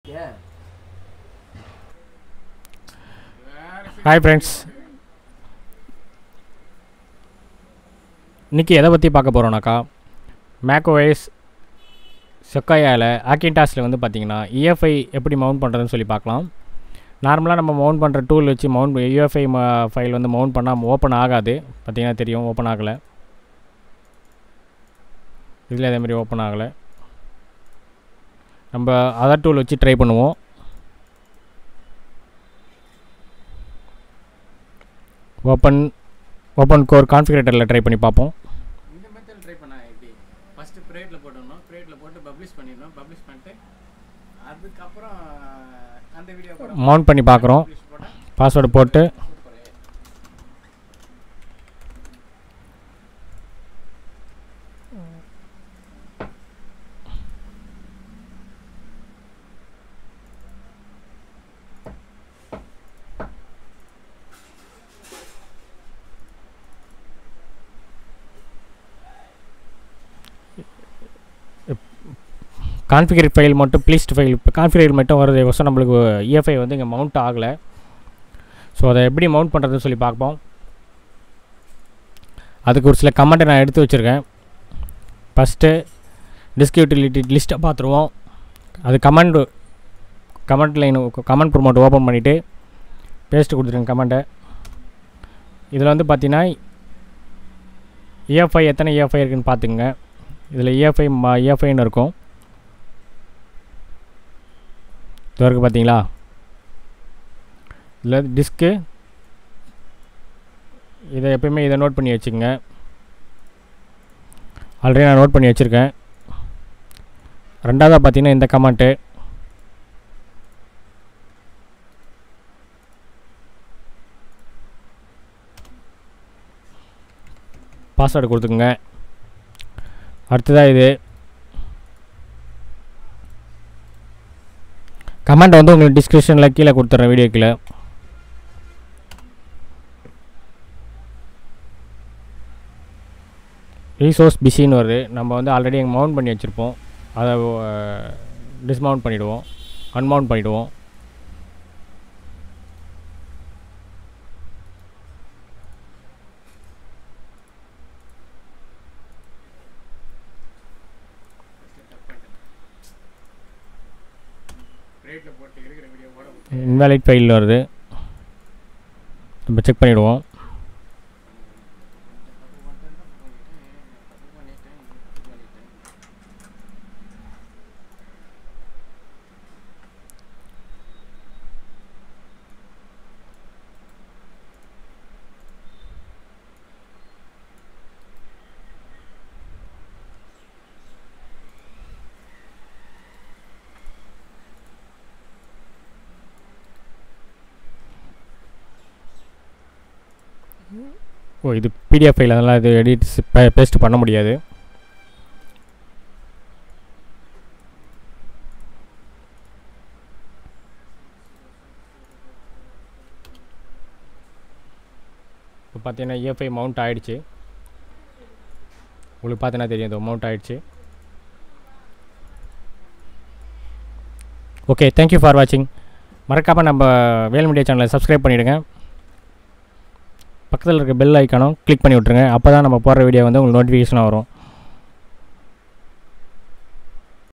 Hi friends, இன்றைக்கி எதை பற்றி பார்க்க போகிறோன்னாக்கா, மேக்ஓஎஸ் செக்காயாவில் ஆக்கின்டாஸில் வந்து பார்த்திங்கன்னா EFI எப்படி மவுண்ட் பண்ணுறதுன்னு சொல்லி பார்க்கலாம். நார்மலாக நம்ம மவுண்ட் பண்ணுற டூல் வச்சு EFI ஃபைல் வந்து மவுண்ட் பண்ணால் ஓப்பன் ஆகாது. பார்த்திங்கன்னா தெரியும், ஓப்பன் ஆகலை. இதில் அதேமாதிரி ஓப்பன் ஆகலை. நம்ம அதர் டூல் வச்சு ட்ரை பண்ணுவோம். ஓப்பன் கோர் கான்ஃபிகரேட்டரில் ட்ரை பண்ணி பார்ப்போம். இந்த மெத்தட் ட்ரை பண்ணால் எப்படி? ஃபஸ்ட்டு ப்ரேட்டில் போட்டுடணும். ப்ரேட்டில் போட்டு பப்ளிஷ் பண்ணிடணும். பப்ளிஷ் பண்ணிட்டு அதுக்கப்புறம் அந்த வீடியோ மவுண்ட் பண்ணி பார்க்குறோம். பாஸ்வேர்டு போட்டு கான்ஃபிகரேட் ஃபைல் மட்டும் ப்ளீஸ்ட் ஃபைல் இப்போ கான்ஃபிகரேட் மட்டும் வரது வருஷம் நம்மளுக்கு EFI வந்து இங்கே மவுண்ட் ஆகலை. ஸோ அதை எப்படி மவுண்ட் பண்ணுறதுன்னு சொல்லி பார்ப்போம். அதுக்கு ஒரு சில கமெண்ட்டை நான் எடுத்து வச்சுருக்கேன். ஃபஸ்ட்டு டிஸ்க் யூட்டிலிட்டி லிஸ்ட்டை பார்த்துருவோம். அது command line command prompt open பண்ணிவிட்டு பேஸ்ட்டு கொடுத்துருங்க கமெண்ட்டை. இதில் வந்து பார்த்தீங்கன்னா EFI எத்தனை EFI இருக்குதுன்னு பார்த்துங்க. இதில் EFIன்னு இருக்கும். இது வரைக்கும் பார்த்தீங்களா? இதில் டிஸ்க்கு இதை எப்பயுமே இதை நோட் பண்ணி வச்சுக்கோங்க. ஆல்ரெடி நான் நோட் பண்ணி வச்சுருக்கேன். ரெண்டாவதாக பார்த்தீங்கன்னா இந்த கமெண்ட்டு பாஸ்வேர்டு கொடுத்துக்குங்க. அடுத்ததாக இது கமெண்ட் வந்து உங்களுக்கு டிஸ்கிரிப்ஷனில் கீழே கொடுத்துட்றேன், வீடியோ கீழே. ரீசோர்ஸ் பிஸின்னு வருது. நம்ம வந்து ஆல்ரெடி எங்கள் மவுண்ட் பண்ணி வச்சுருப்போம். அதை டிஸ்மவுண்ட் பண்ணிவிடுவோம், அன்மவுண்ட் பண்ணிவிடுவோம். இன்வாலிட் ஃபைல் வருது, நம்ம செக் பண்ணிவிடுவோம். ஓ, இது PDF ஃபைல், அதெல்லாம் இது எடிட் பேஸ்ட் பண்ண முடியாது. இப்போ பார்த்தீங்கன்னா EFI மவுண்ட் ஆகிடுச்சு. உங்களுக்கு பார்த்தீங்கன்னா தெரியும், இது மவுண்ட் ஆகிடுச்சு. ஓகே, தேங்க்யூ ஃபார் வாட்சிங். மறக்காமல் நம்ம வேல் மீடியா சேனலை சப்ஸ்கிரைப் பண்ணிவிடுங்க. பக்கத்தில் இருக்க பெல் ஐக்கானும் கிளிக் பண்ணி விட்ருங்க. அப்போ தான் நம்ம போடுற வீடியோ வந்து உங்களுக்கு நோட்டிஃபிகேஷனாக வரும்.